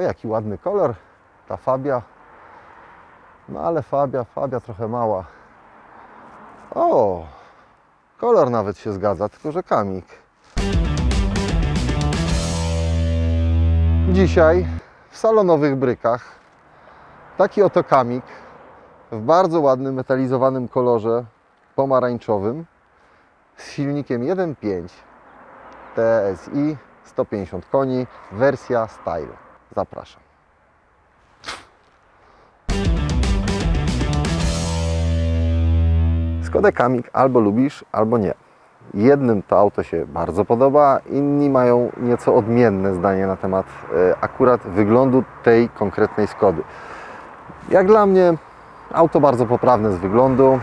jaki ładny kolor, ta Fabia. No ale Fabia trochę mała. O, kolor nawet się zgadza, tylko że kamik. Dzisiaj w salonowych brykach taki oto kamik w bardzo ładnym metalizowanym kolorze pomarańczowym z silnikiem 1.5 TSI 150 koni, wersja Style. Zapraszam. Skodę Kamik albo lubisz, albo nie. Jednym to auto się bardzo podoba, inni mają nieco odmienne zdanie na temat akurat wyglądu tej konkretnej Skody. Jak dla mnie auto bardzo poprawne z wyglądu,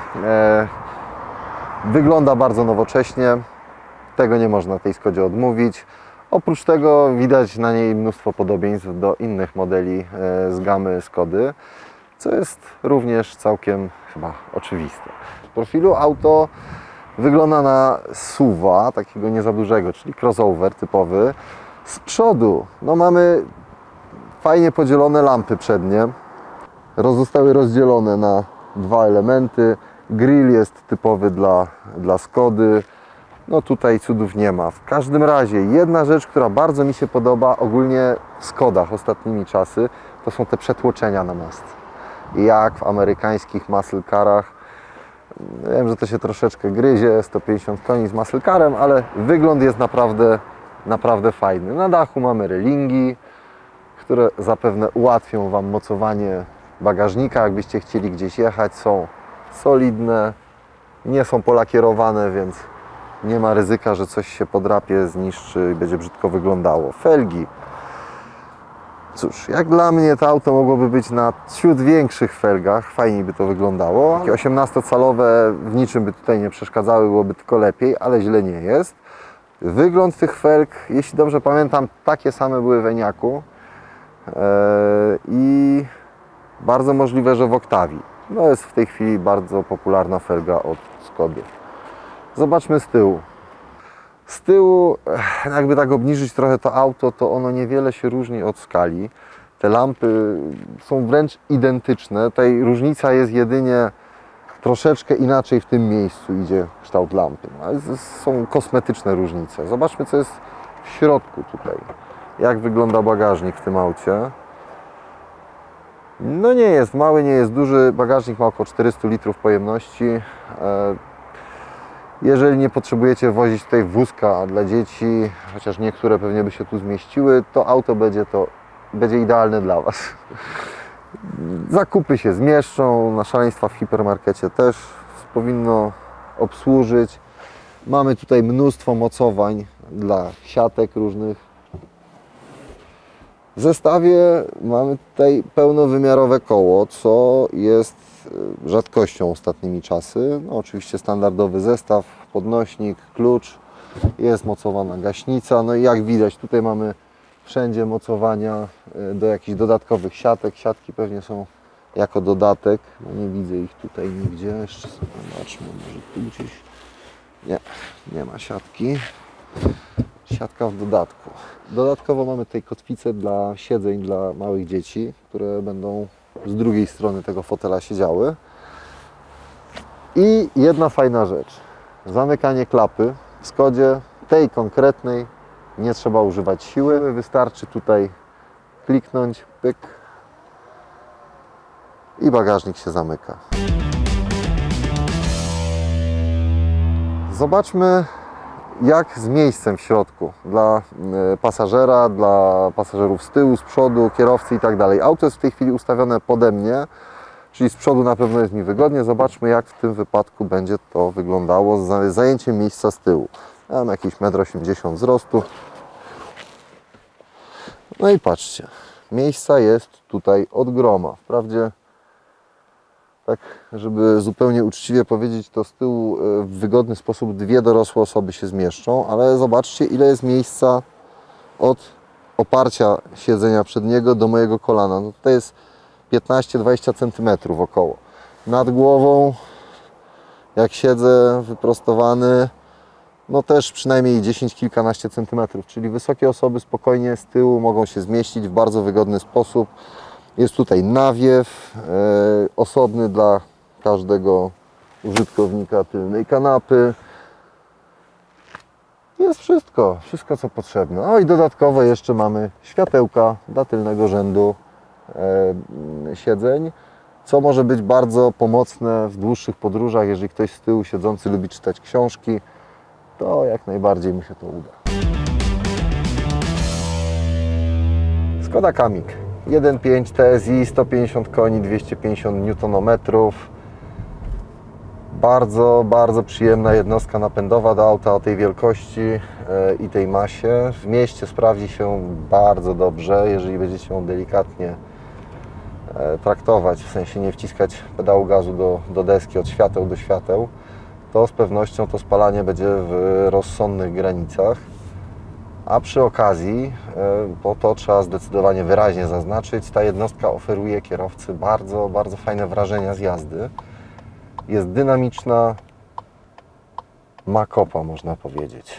wygląda bardzo nowocześnie, tego nie można tej Skodzie odmówić. Oprócz tego widać na niej mnóstwo podobieństw do innych modeli z gamy Skody, co jest również całkiem chyba oczywiste. W profilu auto wygląda na SUV-a, takiego nie za dużego, czyli crossover typowy. Z przodu mamy fajnie podzielone lampy przednie. Zostały rozdzielone na dwa elementy. Grill jest typowy dla Skody. No tutaj cudów nie ma. W każdym razie jedna rzecz, która bardzo mi się podoba ogólnie w Skodach ostatnimi czasy, to są te przetłoczenia na most. Jak w amerykańskich muscle carach. Wiem, że to się troszeczkę gryzie, 150 koni z muscle carem, ale wygląd jest naprawdę fajny. Na dachu mamy relingi, które zapewne ułatwią Wam mocowanie bagażnika, jakbyście chcieli gdzieś jechać. Są solidne, nie są polakierowane, więc nie ma ryzyka, że coś się podrapie, zniszczy i będzie brzydko wyglądało. Felgi. Cóż, jak dla mnie to auto mogłoby być na ciut większych felgach, fajniej by to wyglądało. Takie 18-calowe w niczym by tutaj nie przeszkadzały, byłoby tylko lepiej, ale źle nie jest. Wygląd tych felg, jeśli dobrze pamiętam, takie same były w Enyaqu i bardzo możliwe, że w Octavii. No jest w tej chwili bardzo popularna felga od Skody. Zobaczmy z tyłu. Z tyłu, jakby tak obniżyć trochę to auto, to ono niewiele się różni od skali. Te lampy są wręcz identyczne. Tutaj różnica jest jedynie troszeczkę inaczej w tym miejscu idzie kształt lampy. Są kosmetyczne różnice. Zobaczmy, co jest w środku tutaj. Jak wygląda bagażnik w tym aucie. No nie jest mały, nie jest duży. Bagażnik ma około 400 litrów pojemności. Jeżeli nie potrzebujecie wozić tutaj wózka dla dzieci, chociaż niektóre pewnie by się tu zmieściły, to auto będzie idealne dla Was. Zakupy się zmieszczą, na szaleństwa w hipermarkecie też powinno obsłużyć. Mamy tutaj mnóstwo mocowań dla siatek różnych. W zestawie mamy tutaj pełnowymiarowe koło, co jest rzadkością ostatnimi czasy. No, oczywiście standardowy zestaw, podnośnik, klucz, jest mocowana gaśnica. No i jak widać, tutaj mamy wszędzie mocowania do jakichś dodatkowych siatek. Siatki pewnie są jako dodatek. No, nie widzę ich tutaj nigdzie. Jeszcze sobie zobaczmy, może tu gdzieś. Nie ma siatki. Siatka w dodatku. Dodatkowo mamy tutaj kotwice dla siedzeń dla małych dzieci, które będą z drugiej strony tego fotela siedziały. I jedna fajna rzecz. Zamykanie klapy. W Skodzie tej konkretnej nie trzeba używać siły. Wystarczy tutaj kliknąć, pyk i bagażnik się zamyka. Zobaczmy, jak z miejscem w środku dla pasażera, dla pasażerów z tyłu, z przodu, kierowcy i tak dalej. Auto jest w tej chwili ustawione pode mnie, czyli z przodu na pewno jest mi wygodnie. Zobaczmy, jak w tym wypadku będzie to wyglądało z zajęciem miejsca z tyłu. Ja mam jakieś 1,80 m wzrostu. No i patrzcie, miejsca jest tutaj od groma. Wprawdzie, tak żeby zupełnie uczciwie powiedzieć, to z tyłu w wygodny sposób dwie dorosłe osoby się zmieszczą, ale zobaczcie, ile jest miejsca od oparcia siedzenia przedniego do mojego kolana. No tutaj jest 15-20 cm około. Nad głową, jak siedzę wyprostowany, no też przynajmniej 10 kilkanaście centymetrów, czyli wysokie osoby spokojnie z tyłu mogą się zmieścić w bardzo wygodny sposób. Jest tutaj nawiew osobny dla każdego użytkownika tylnej kanapy. Jest wszystko co potrzebne. O i dodatkowo jeszcze mamy światełka dla tylnego rzędu siedzeń, co może być bardzo pomocne w dłuższych podróżach. Jeżeli ktoś z tyłu siedzący lubi czytać książki, to jak najbardziej mu się to uda. Skoda Kamiq 1.5 TSI, 150 koni, 250 Nm. Bardzo przyjemna jednostka napędowa do auta o tej wielkości i tej masie. W mieście sprawdzi się bardzo dobrze, jeżeli będziecie ją delikatnie traktować, w sensie nie wciskać pedału gazu do deski od świateł do świateł, to z pewnością to spalanie będzie w rozsądnych granicach. A przy okazji, bo to trzeba zdecydowanie wyraźnie zaznaczyć, ta jednostka oferuje kierowcy bardzo fajne wrażenia z jazdy. Jest dynamiczna, ma kopa, można powiedzieć.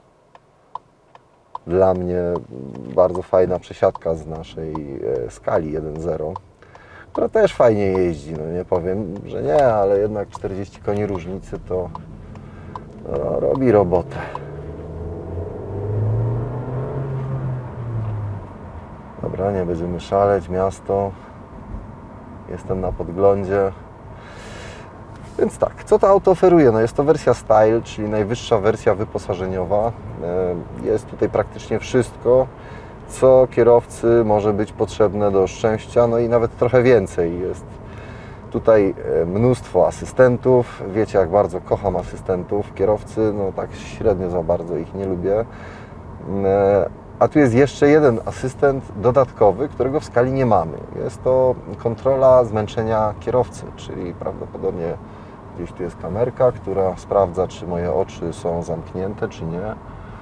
Dla mnie bardzo fajna przesiadka z naszej skali 1.0, która też fajnie jeździ, no nie powiem, że nie, ale jednak 40 koni różnicy to robi robotę. Dobra, nie będziemy szaleć, miasto, jestem na podglądzie. Więc tak, co to auto oferuje? No jest to wersja Style, czyli najwyższa wersja wyposażeniowa. Jest tutaj praktycznie wszystko, co kierowcy może być potrzebne do szczęścia, no i nawet trochę więcej. Jest tutaj mnóstwo asystentów. Wiecie, jak bardzo kocham asystentów. Kierowcy, no tak średnio za bardzo ich nie lubię. A tu jest jeszcze jeden asystent dodatkowy, którego w skali nie mamy. Jest to kontrola zmęczenia kierowcy, czyli prawdopodobnie gdzieś tu jest kamerka, która sprawdza, czy moje oczy są zamknięte, czy nie.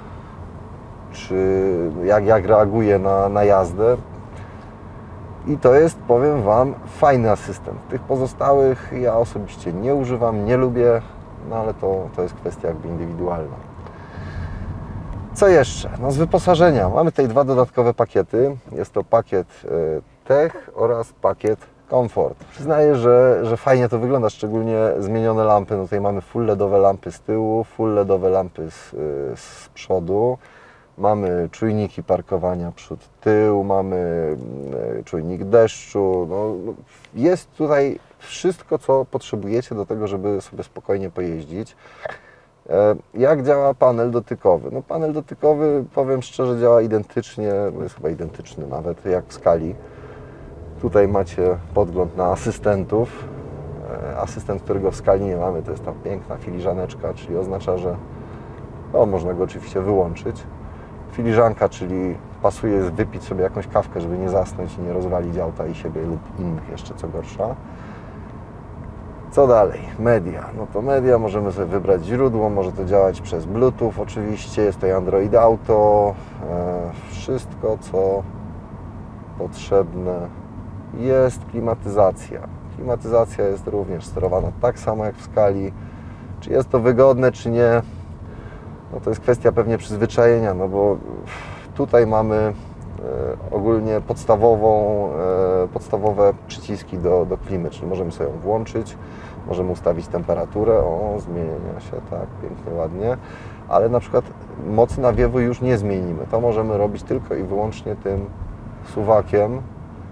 Czy jak reaguje na jazdę. I to jest, powiem Wam, fajny asystent. Tych pozostałych ja osobiście nie używam, nie lubię, no ale to jest kwestia jakby indywidualna. Co jeszcze? No z wyposażenia. Mamy tutaj dwa dodatkowe pakiety. Jest to pakiet Tech oraz pakiet Comfort. Przyznaję, że fajnie to wygląda, szczególnie zmienione lampy. No tutaj mamy full LEDowe lampy z tyłu, full LEDowe lampy z przodu. Mamy czujniki parkowania przód-tył, mamy czujnik deszczu. No, jest tutaj wszystko, co potrzebujecie do tego, żeby sobie spokojnie pojeździć. Jak działa panel dotykowy? No panel dotykowy, powiem szczerze, działa identycznie, jest chyba identyczny nawet jak w skali. Tutaj macie podgląd na asystentów. Asystent, którego w skali nie mamy, to jest ta piękna filiżaneczka, czyli oznacza, że można go oczywiście wyłączyć. Filiżanka, czyli pasuje wypić sobie jakąś kawkę, żeby nie zasnąć i nie rozwalić auta i siebie lub innych jeszcze, co gorsza. Co dalej? Media. No to media możemy sobie wybrać źródło, może to działać przez Bluetooth oczywiście, jest to Android Auto, wszystko co potrzebne. Jest klimatyzacja. Klimatyzacja jest również sterowana tak samo jak w skali. Czy jest to wygodne, czy nie? No to jest kwestia pewnie przyzwyczajenia, no bo tutaj mamy ogólnie podstawowe przyciski do klimy, czyli możemy sobie ją włączyć, możemy ustawić temperaturę, zmienia się, tak, pięknie, ładnie, ale na przykład mocy nawiewu już nie zmienimy, to możemy robić tylko i wyłącznie tym suwakiem.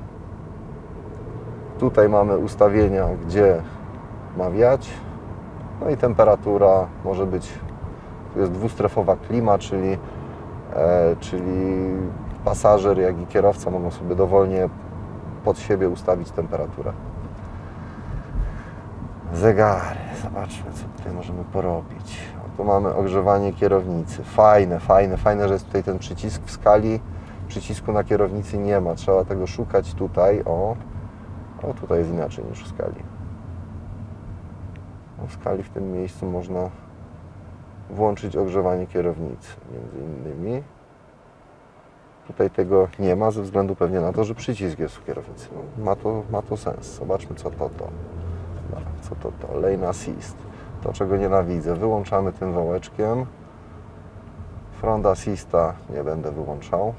Tutaj mamy ustawienia, gdzie ma wiać, no i temperatura może być, tu jest dwustrefowa klima, czyli pasażer, jak i kierowca mogą sobie dowolnie pod siebie ustawić temperaturę. Zegary. Zobaczmy, co tutaj możemy porobić. Tu mamy ogrzewanie kierownicy. Fajne, że jest tutaj ten przycisk w skali. Przycisku na kierownicy nie ma. Trzeba tego szukać tutaj. Tutaj jest inaczej niż w skali. W skali w tym miejscu można włączyć ogrzewanie kierownicy, między innymi. Tutaj tego nie ma, ze względu pewnie na to, że przycisk jest w kierownicy. No, ma to sens. Zobaczmy, co to. Co to? Lane Assist. To, czego nienawidzę. Wyłączamy tym wałeczkiem. Front assista nie będę wyłączał.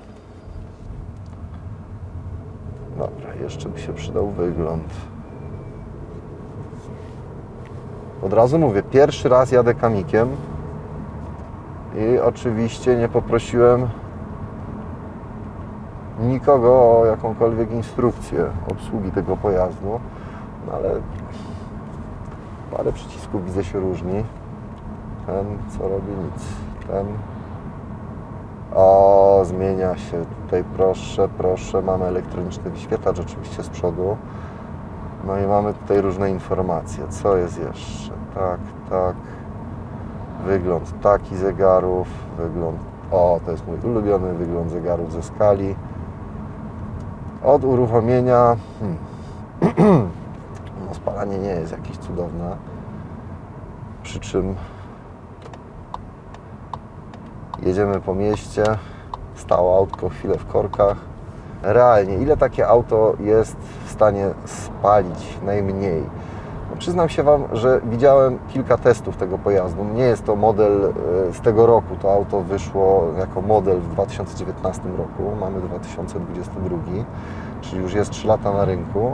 Dobra, jeszcze by się przydał wygląd. Od razu mówię, pierwszy raz jadę Kamikiem i oczywiście nie poprosiłem nikogo o jakąkolwiek instrukcję obsługi tego pojazdu, no ale parę przycisków widzę się różni. Ten co robi nic, ten zmienia się tutaj, proszę, mamy elektroniczny wyświetlacz oczywiście z przodu, no i mamy tutaj różne informacje, co jest jeszcze, tak, wygląd taki zegarów, wygląd, to jest mój ulubiony wygląd zegarów ze skali. Od uruchomienia no, spalanie nie jest jakieś cudowne, przy czym jedziemy po mieście, stało autko chwilę w korkach. Realnie, ile takie auto jest w stanie spalić najmniej? No, przyznam się Wam, że widziałem kilka testów tego pojazdu. Nie jest to model z tego roku. To auto wyszło jako model w 2019 roku. Mamy 2022, czyli już jest 3 lata na rynku.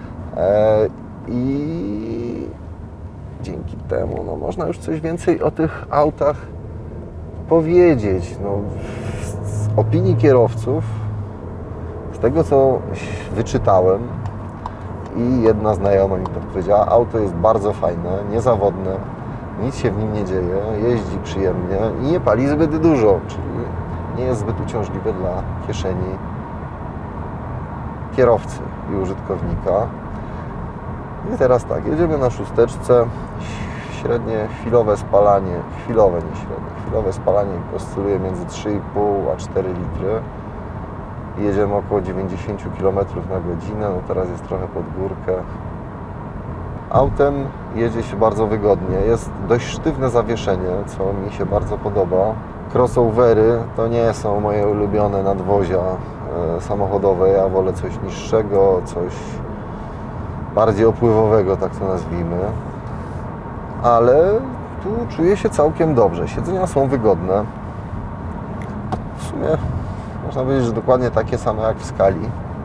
I dzięki temu no, można już coś więcej o tych autach powiedzieć. No, z opinii kierowców, z tego co wyczytałem i jedna znajoma mi podpowiedziała, auto jest bardzo fajne, niezawodne, nic się w nim nie dzieje, jeździ przyjemnie i nie pali zbyt dużo, czyli nie jest zbyt uciążliwe dla kieszeni kierowcy i użytkownika. I teraz tak, jedziemy na szósteczce, średnie chwilowe spalanie, chwilowe spalanie oscyluje między 3,5 a 4 litry. Jedziemy około 90 km na godzinę, no teraz jest trochę pod górkę. Autem jedzie się bardzo wygodnie, jest dość sztywne zawieszenie, co mi się bardzo podoba. Crossovery to nie są moje ulubione nadwozia samochodowe, ja wolę coś niższego, coś bardziej opływowego, tak to nazwijmy. Ale tu czuję się całkiem dobrze, siedzenia są wygodne. W sumie można powiedzieć, że dokładnie takie same jak w skali.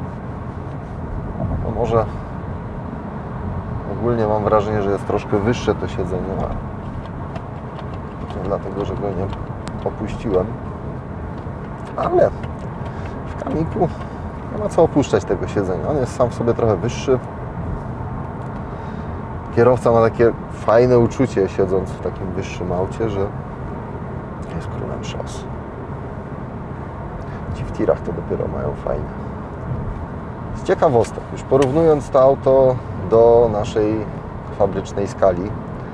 No może ogólnie mam wrażenie, że jest troszkę wyższe to siedzenie, dlatego, że go nie opuściłem. Ale w Kamiku nie ma co opuszczać tego siedzenia. On jest sam w sobie trochę wyższy. Kierowca ma takie fajne uczucie, siedząc w takim wyższym aucie, że jest królem szos. Ci w tirach to dopiero mają fajne. Z ciekawostek, już porównując to auto do naszej fabrycznej skali,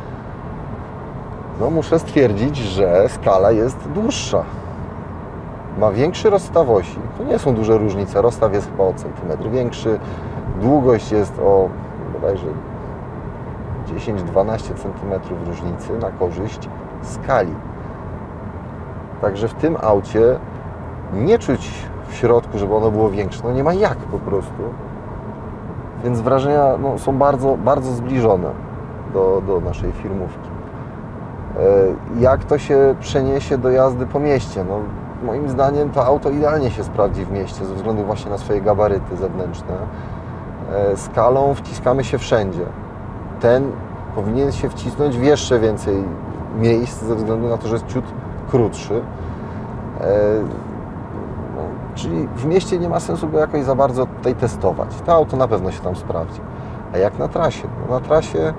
no muszę stwierdzić, że skala jest dłuższa. Ma większy rozstaw osi. To nie są duże różnice. Rozstaw jest chyba o centymetr większy. Długość jest o bodajże 10-12 cm różnicy na korzyść skali. Także w tym aucie nie czuć w środku, żeby ono było większe. No nie ma jak po prostu. Więc wrażenia no, są bardzo, bardzo zbliżone do naszej firmówki. Jak to się przeniesie do jazdy po mieście? No, moim zdaniem to auto idealnie się sprawdzi w mieście ze względu właśnie na swoje gabaryty zewnętrzne. Skalą wciskamy się wszędzie. Ten powinien się wcisnąć w jeszcze więcej miejsc ze względu na to, że jest ciut krótszy. No, czyli w mieście nie ma sensu go jakoś za bardzo tutaj testować. To auto na pewno się tam sprawdzi. A jak na trasie? No, na trasie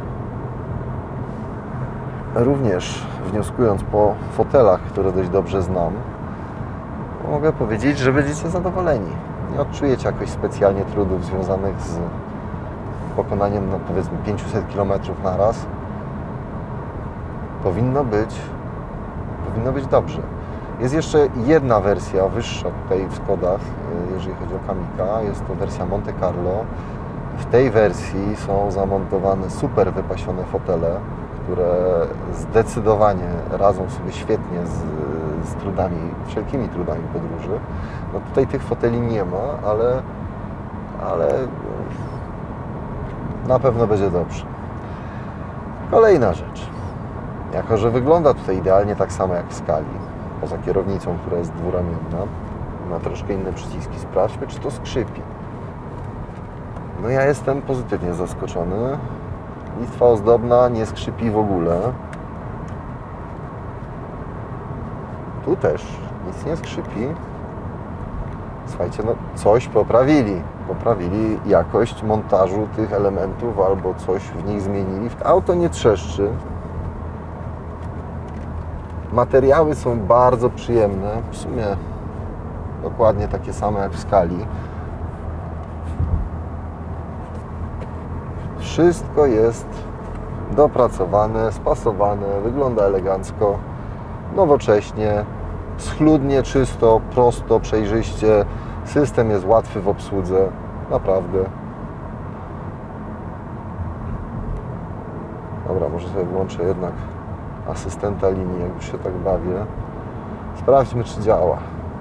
również wnioskując po fotelach, które dość dobrze znam, mogę powiedzieć, że będziecie zadowoleni. Nie odczujecie jakoś specjalnie trudów związanych z pokonaniem no, powiedzmy 500 km na raz. Powinno być dobrze. Jest jeszcze jedna wersja wyższa tutaj w Skodach, jeżeli chodzi o Kamika. Jest to wersja Monte Carlo. W tej wersji są zamontowane super wypasione fotele, które zdecydowanie radzą sobie świetnie z trudami, wszelkimi trudami podróży. No tutaj tych foteli nie ma, ale na pewno będzie dobrze. Kolejna rzecz. Jako że wygląda tutaj idealnie tak samo jak w skali, poza kierownicą, która jest dwuramienna. Ma troszkę inne przyciski. Sprawdźmy, czy to skrzypi. No ja jestem pozytywnie zaskoczony. Listwa ozdobna nie skrzypi w ogóle. Tu też nic nie skrzypi. Słuchajcie, no coś poprawili. Poprawili jakość montażu tych elementów albo coś w nich zmienili. Auto nie trzeszczy. Materiały są bardzo przyjemne. W sumie dokładnie takie same jak w skali. Wszystko jest dopracowane, spasowane, wygląda elegancko, nowocześnie, schludnie, czysto, prosto, przejrzyście. System jest łatwy w obsłudze, naprawdę. Dobra, może sobie włączę jednak asystenta linii, jak już się tak bawię. Sprawdźmy, czy działa.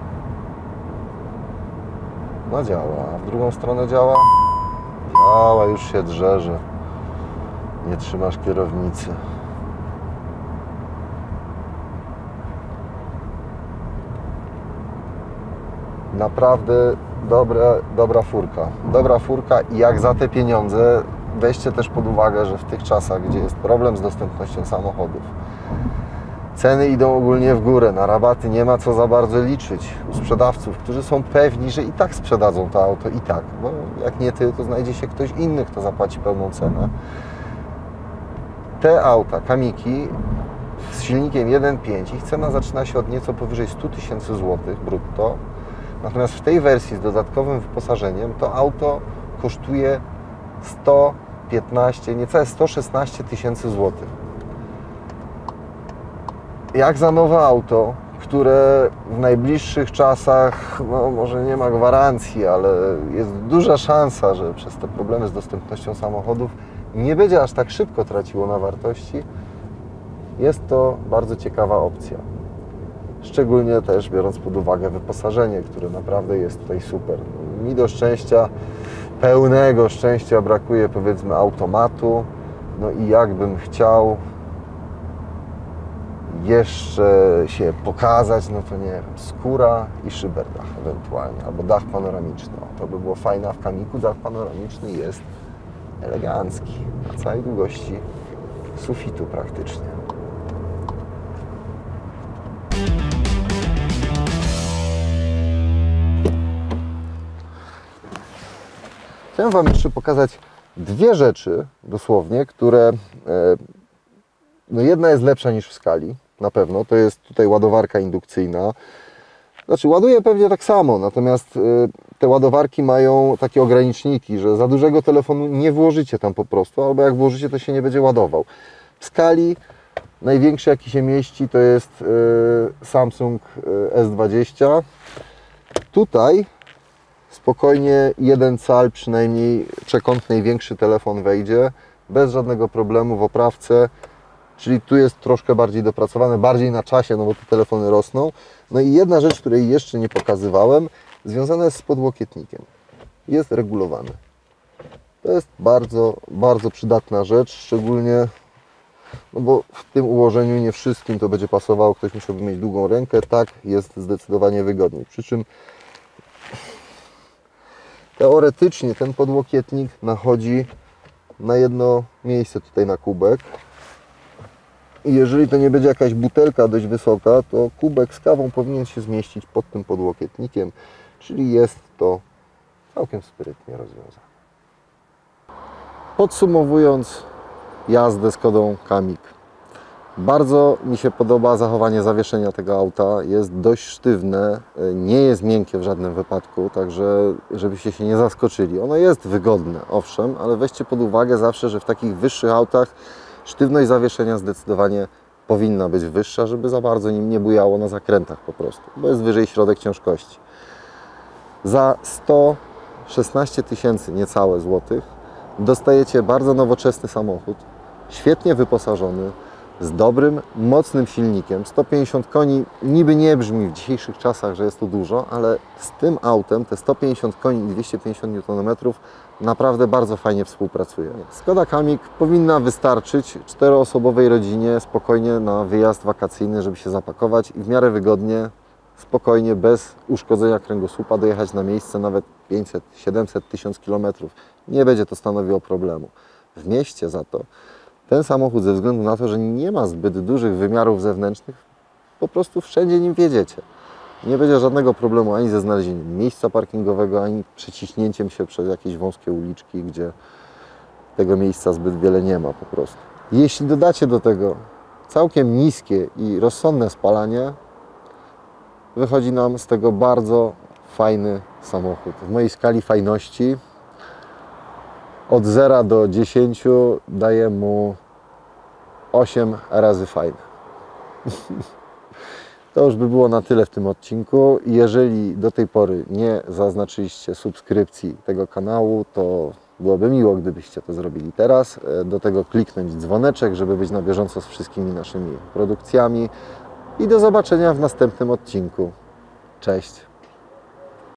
No działa, a w drugą stronę działa? Działa, już się drze, że nie trzymasz kierownicy. Naprawdę dobra furka. Dobra furka i jak za te pieniądze, weźcie też pod uwagę, że w tych czasach, gdzie jest problem z dostępnością samochodów, ceny idą ogólnie w górę, na rabaty nie ma co za bardzo liczyć u sprzedawców, którzy są pewni, że i tak sprzedadzą to auto, i tak. Bo jak nie ty, to znajdzie się ktoś inny, kto zapłaci pełną cenę. Te auta, Kamiki z silnikiem 1.5, ich cena zaczyna się od nieco powyżej 100 000 złotych brutto. Natomiast w tej wersji z dodatkowym wyposażeniem to auto kosztuje 115, niecałe 116 000 złotych. Jak za nowe auto, które w najbliższych czasach, no może nie ma gwarancji, ale jest duża szansa, że przez te problemy z dostępnością samochodów nie będzie aż tak szybko traciło na wartości, jest to bardzo ciekawa opcja. Szczególnie też biorąc pod uwagę wyposażenie, które naprawdę jest tutaj super. Mi do szczęścia, pełnego szczęścia brakuje, powiedzmy, automatu. No i jakbym chciał jeszcze się pokazać, no to nie wiem, skóra i szyberdach ewentualnie, albo dach panoramiczny. To by było fajne, a w Kamiku dach panoramiczny jest elegancki, na całej długości sufitu praktycznie. Chciałem Wam jeszcze pokazać dwie rzeczy, dosłownie, które no jedna jest lepsza niż w skali, na pewno. To jest tutaj ładowarka indukcyjna. Znaczy, ładuje pewnie tak samo, natomiast te ładowarki mają takie ograniczniki, że za dużego telefonu nie włożycie tam po prostu, albo jak włożycie, to się nie będzie ładował. W skali największy, jaki się mieści, to jest Samsung S20. Tutaj spokojnie 1 cal przynajmniej przekątnej większy telefon wejdzie, bez żadnego problemu w oprawce, czyli tu jest troszkę bardziej dopracowane, bardziej na czasie, no bo te telefony rosną. No i jedna rzecz, której jeszcze nie pokazywałem, związana jest z podłokietnikiem. Jest regulowany. To jest bardzo, bardzo przydatna rzecz, szczególnie, no bo w tym ułożeniu nie wszystkim to będzie pasowało, ktoś musiałby mieć długą rękę, tak jest zdecydowanie wygodniej. Przy czym teoretycznie ten podłokietnik nachodzi na jedno miejsce tutaj na kubek. I jeżeli to nie będzie jakaś butelka dość wysoka, to kubek z kawą powinien się zmieścić pod tym podłokietnikiem, czyli jest to całkiem sprytnie rozwiązane. Podsumowując jazdę Skodą Kamiq. Bardzo mi się podoba zachowanie zawieszenia tego auta. Jest dość sztywne, nie jest miękkie w żadnym wypadku, także żebyście się nie zaskoczyli. Ono jest wygodne, owszem, ale weźcie pod uwagę zawsze, że w takich wyższych autach sztywność zawieszenia zdecydowanie powinna być wyższa, żeby za bardzo nim nie bujało na zakrętach po prostu, bo jest wyżej środek ciężkości. Za 116 000 niecałe złotych dostajecie bardzo nowoczesny samochód, świetnie wyposażony, z dobrym, mocnym silnikiem. 150 koni niby nie brzmi w dzisiejszych czasach, że jest to dużo, ale z tym autem te 150 koni i 250 Nm naprawdę bardzo fajnie współpracuje. Skoda Kamiq powinna wystarczyć 4-osobowej rodzinie spokojnie na wyjazd wakacyjny, żeby się zapakować i w miarę wygodnie, spokojnie, bez uszkodzenia kręgosłupa dojechać na miejsce nawet 500, 700, 1000 km. Nie będzie to stanowiło problemu. W mieście za to ten samochód ze względu na to, że nie ma zbyt dużych wymiarów zewnętrznych, po prostu wszędzie nim wjedziecie. Nie będzie żadnego problemu ani ze znalezieniem miejsca parkingowego, ani przeciśnięciem się przez jakieś wąskie uliczki, gdzie tego miejsca zbyt wiele nie ma po prostu. Jeśli dodacie do tego całkiem niskie i rozsądne spalanie, wychodzi nam z tego bardzo fajny samochód. W mojej skali fajności od 0 do 10 daję mu 8 razy fajny. To już by było na tyle w tym odcinku. Jeżeli do tej pory nie zaznaczyliście subskrypcji tego kanału, to byłoby miło, gdybyście to zrobili teraz. Do tego kliknąć dzwoneczek, żeby być na bieżąco z wszystkimi naszymi produkcjami. I do zobaczenia w następnym odcinku. Cześć!